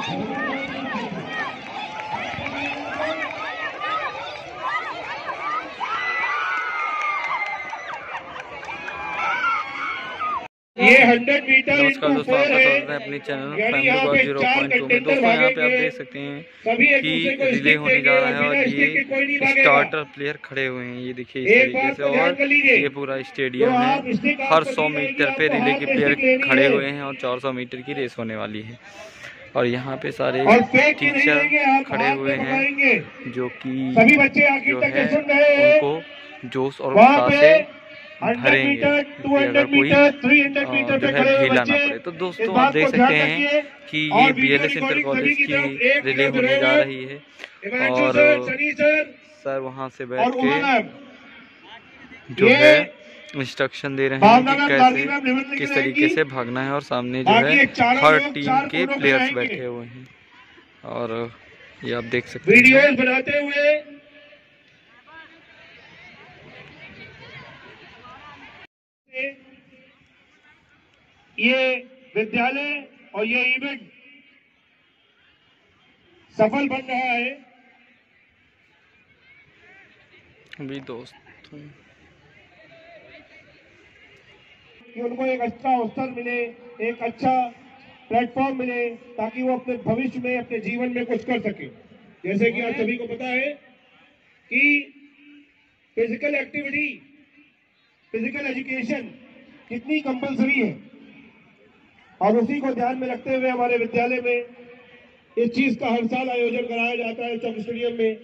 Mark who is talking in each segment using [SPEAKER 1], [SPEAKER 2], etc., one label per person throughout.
[SPEAKER 1] ये 100 मीटर।
[SPEAKER 2] नमस्कार दोस्तों, आपका स्वागत है अपने चैनल फैमिली गॉड 0.2 में। दोस्तों यहाँ पे आप देख सकते हैं कि रिले होने जा रहा है और ये स्टार्टर प्लेयर खड़े हुए हैं। ये देखिए इस तरीके से, और ये पूरा स्टेडियम है। हर 100 मीटर पे रिले के प्लेयर खड़े हुए हैं और 400 मीटर की रेस होने वाली है। और यहाँ पे सारे टीचर खड़े हुए हैं जो कि जो है उनको जोश और उत्साह से भरेंगे अगर कोई जो है ढीला ना पड़े। तो दोस्तों आप देख सकते हैं कि ये BLS इंटर कॉलेज की रिले होने जा रही है और सर वहाँ से बैठ के जो है इंस्ट्रक्शन दे रहे हैं कि कैसे किस तरीके से भागना है। और सामने जो है हर टीम के प्लेयर्स बैठे हुए हैं और ये आप देख सकते हैं
[SPEAKER 1] वीडियोस बनाते हुए ये विद्यालय और ये इवेंट सफल बन रहा है।
[SPEAKER 2] अभी दोस्त
[SPEAKER 1] कि उनको एक अच्छा अवसर मिले, एक अच्छा प्लेटफॉर्म मिले, ताकि वो अपने भविष्य में, अपने जीवन में कुछ कर सके। जैसे कि आप सभी को पता है कि फिजिकल एक्टिविटी, फिजिकल एजुकेशन कितनी कंपलसरी है, और उसी को ध्यान में रखते हुए हमारे विद्यालय में इस चीज का हर साल आयोजन कराया जाता है चौक स्टेडियम में।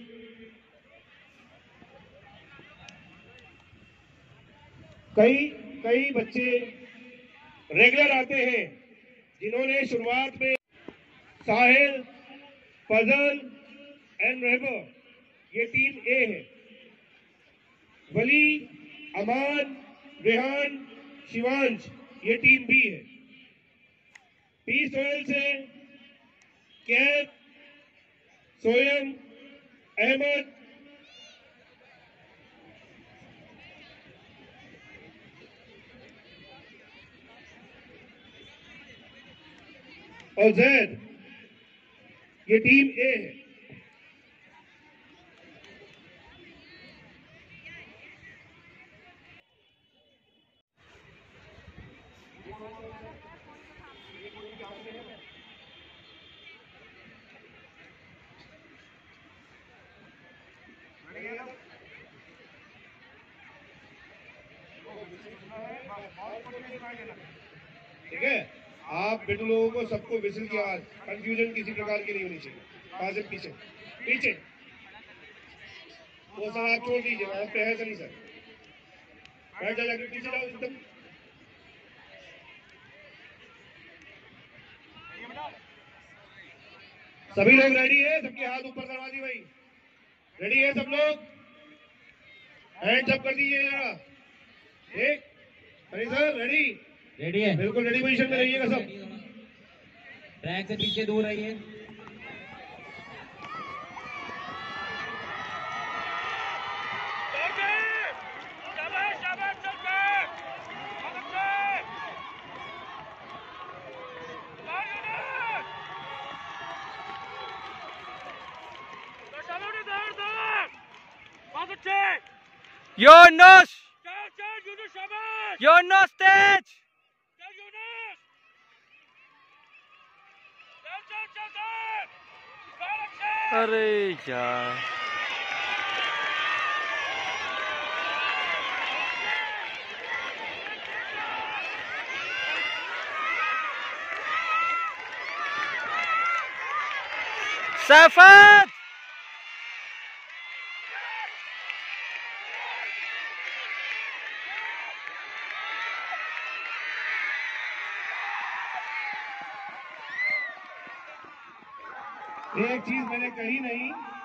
[SPEAKER 1] कई बच्चे रेगुलर आते हैं जिन्होंने शुरुआत में साहिल, फजल एंड रहबर, ये टीम ए है। वली, अमान, रेहान, शिवांश, ये टीम बी है। पी सोहेल से कैफ, सोयम, अहमद, और जैद, ये टीम ए है। ठीक है, आप बेटू लोगों को सबको विसिल की आवाज, कंफ्यूजन किसी प्रकार की नहीं होनी चाहिए। आगे पीछे पीछे वो सब आप छोड़ दीजिए, वहां पे है सही सर, बैठ जाकर पीछे जाओ एकदम। सभी लोग रेडी है? सबके हाथ ऊपर करवा दी भाई। रेडी है सब लोग? हैंड अप कर दीजिए जरा। एक हरी सर, रेडी?
[SPEAKER 3] रेडी है,
[SPEAKER 1] बिल्कुल रेडी पोजीशन में रहिएगा सब।
[SPEAKER 3] ट्रैक से पीछे दूर रहिए।
[SPEAKER 2] Yunus! Yunus stage! अरे यार सफद
[SPEAKER 1] एक चीज मैंने कही नहीं